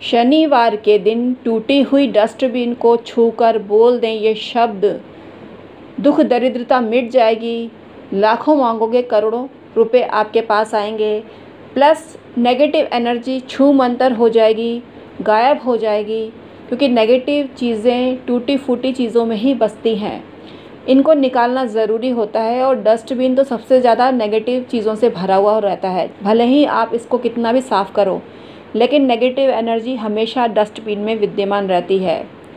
शनिवार के दिन टूटी हुई डस्टबिन को छूकर बोल दें ये शब्द, दुख दरिद्रता मिट जाएगी, लाखों मांगोगे करोड़ों रुपए आपके पास आएंगे, प्लस नेगेटिव एनर्जी छू मंतर हो जाएगी, गायब हो जाएगी। क्योंकि नेगेटिव चीज़ें टूटी फूटी चीज़ों में ही बसती हैं, इनको निकालना ज़रूरी होता है। और डस्टबिन तो सबसे ज़्यादा नेगेटिव चीज़ों से भरा हुआ रहता है। भले ही आप इसको कितना भी साफ़ करो, लेकिन नेगेटिव एनर्जी हमेशा डस्टबिन में विद्यमान रहती है।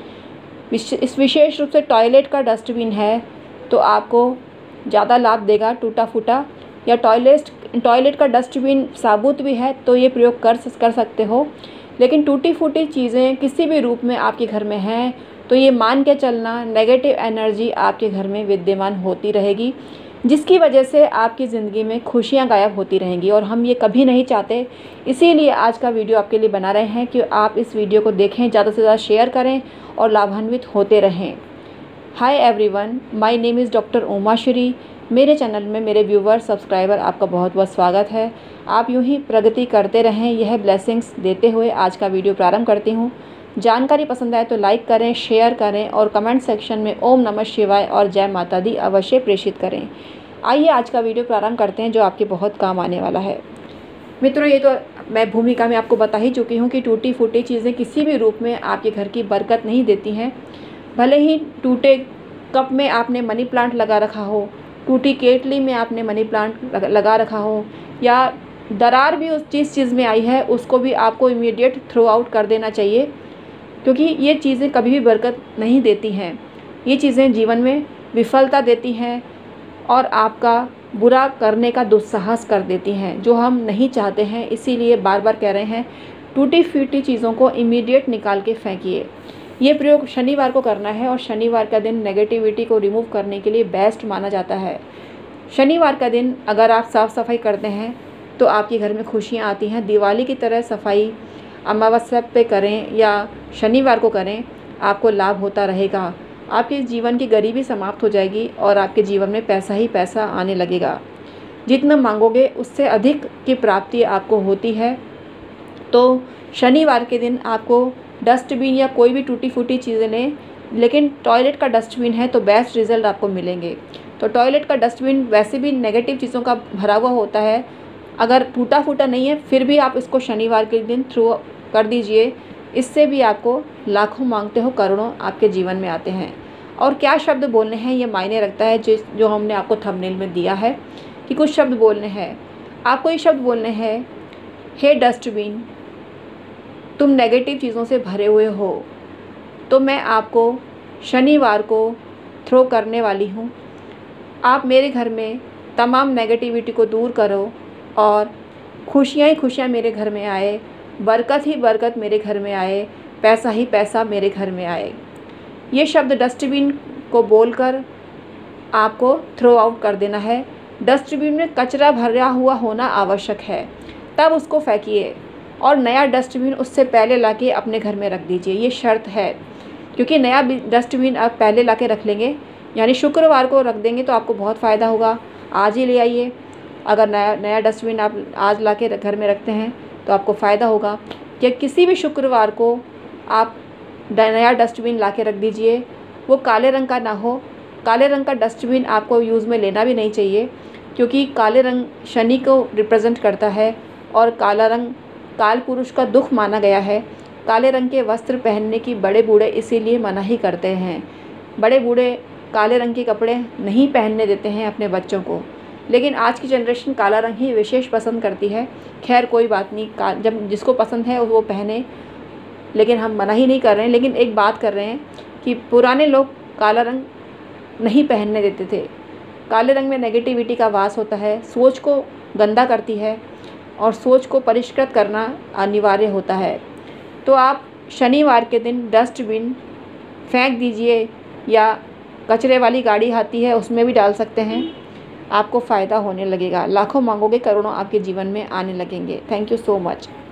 इस विशेष रूप से टॉयलेट का डस्टबिन है तो आपको ज़्यादा लाभ देगा। टूटा फूटा या टॉयलेट का डस्टबिन साबुत भी है तो ये प्रयोग कर सकते हो, लेकिन टूटी फूटी चीज़ें किसी भी रूप में आपके घर में हैं तो ये मान के चलना नेगेटिव एनर्जी आपके घर में विद्यमान होती रहेगी, जिसकी वजह से आपकी ज़िंदगी में खुशियाँ गायब होती रहेंगी। और हम ये कभी नहीं चाहते, इसीलिए आज का वीडियो आपके लिए बना रहे हैं कि आप इस वीडियो को देखें, ज़्यादा से ज़्यादा शेयर करें और लाभान्वित होते रहें। Hi everyone, my name is doctor Uma Shri. मेरे चैनल में मेरे व्यूवर सब्सक्राइबर आपका बहुत बहुत स्वागत है। आप यूँ ही प्रगति करते रहें, यह ब्लेसिंग्स देते हुए आज का वीडियो प्रारंभ करती हूँ। जानकारी पसंद आए तो लाइक करें, शेयर करें और कमेंट सेक्शन में ओम नमः शिवाय और जय माता दी अवश्य प्रेषित करें। आइए आज का वीडियो प्रारंभ करते हैं जो आपके बहुत काम आने वाला है। मित्रों, ये तो मैं भूमिका में आपको बता ही चुकी हूँ कि टूटी फूटी चीज़ें किसी भी रूप में आपके घर की बरकत नहीं देती हैं। भले ही टूटे कप में आपने मनी प्लांट लगा रखा हो, टूटी केतली में आपने मनी प्लांट लगा रखा हो, या दरार भी उस चीज़ में आई है, उसको भी आपको इमीडिएट थ्रो आउट कर देना चाहिए। क्योंकि ये चीज़ें कभी भी बरकत नहीं देती हैं। ये चीज़ें जीवन में विफलता देती हैं और आपका बुरा करने का दुस्साहस कर देती हैं, जो हम नहीं चाहते हैं। इसीलिए बार बार कह रहे हैं, टूटी फूटी चीज़ों को इमीडिएट निकाल के फेंकिए। ये प्रयोग शनिवार को करना है और शनिवार का दिन नेगेटिविटी को रिमूव करने के लिए बेस्ट माना जाता है। शनिवार का दिन अगर आप साफ़ सफाई करते हैं तो आपके घर में खुशियाँ आती हैं। दिवाली की तरह सफाई अमावस्या पे करें या शनिवार को करें, आपको लाभ होता रहेगा। आपके जीवन की गरीबी समाप्त हो जाएगी और आपके जीवन में पैसा ही पैसा आने लगेगा। जितना मांगोगे उससे अधिक की प्राप्ति आपको होती है। तो शनिवार के दिन आपको डस्टबिन या कोई भी टूटी फूटी चीज़ें लें, लेकिन टॉयलेट का डस्टबिन है तो बेस्ट रिज़ल्ट आपको मिलेंगे। तो टॉयलेट का डस्टबिन वैसे भी नेगेटिव चीज़ों का भरा हुआ होता है। अगर टूटा फूटा नहीं है फिर भी आप इसको शनिवार के दिन थ्रू कर दीजिए। इससे भी आपको लाखों मांगते हो करोड़ों आपके जीवन में आते हैं। और क्या शब्द बोलने हैं ये मायने रखता है, जो हमने आपको थंबनेल में दिया है कि कुछ शब्द बोलने हैं। आपको ये शब्द बोलने हैं, हे डस्टबिन, तुम नेगेटिव चीज़ों से भरे हुए हो तो मैं आपको शनिवार को थ्रो करने वाली हूँ। आप मेरे घर में तमाम नेगेटिविटी को दूर करो और खुशियाँ ही खुशियाँ मेरे घर में आए, बरकत ही बरकत मेरे घर में आए, पैसा ही पैसा मेरे घर में आए। ये शब्द डस्टबिन को बोलकर आपको थ्रो आउट कर देना है। डस्टबिन में कचरा भरा हुआ होना आवश्यक है, तब उसको फेंकिए और नया डस्टबिन उससे पहले लाके अपने घर में रख दीजिए। ये शर्त है, क्योंकि नया डस्टबिन आप पहले लाके रख लेंगे, यानी शुक्रवार को रख देंगे तो आपको बहुत फ़ायदा होगा। आज ही ले आइए। अगर नया डस्टबिन आप आज लाके घर में रखते हैं तो आपको फ़ायदा होगा कि किसी भी शुक्रवार को आप नया डस्टबिन लाके रख दीजिए। वो काले रंग का ना हो। काले रंग का डस्टबिन आपको यूज़ में लेना भी नहीं चाहिए, क्योंकि काले रंग शनि को रिप्रेजेंट करता है और काला रंग काल पुरुष का दुख माना गया है। काले रंग के वस्त्र पहनने की बड़े बूढ़े इसीलिए मना ही करते हैं। बड़े बूढ़े काले रंग के कपड़े नहीं पहनने देते हैं अपने बच्चों को, लेकिन आज की जनरेशन काला रंग ही विशेष पसंद करती है। खैर कोई बात नहीं, जब जिसको पसंद है वो पहने, लेकिन हम मना ही नहीं कर रहे हैं। लेकिन एक बात कर रहे हैं कि पुराने लोग काला रंग नहीं पहनने देते थे। काले रंग में नेगेटिविटी का वास होता है, सोच को गंदा करती है और सोच को परिष्कृत करना अनिवार्य होता है। तो आप शनिवार के दिन डस्टबिन फेंक दीजिए, या कचरे वाली गाड़ी आती है उसमें भी डाल सकते हैं। आपको फ़ायदा होने लगेगा। लाखों मांगोगे करोड़ों आपके जीवन में आने लगेंगे। Thank you so much.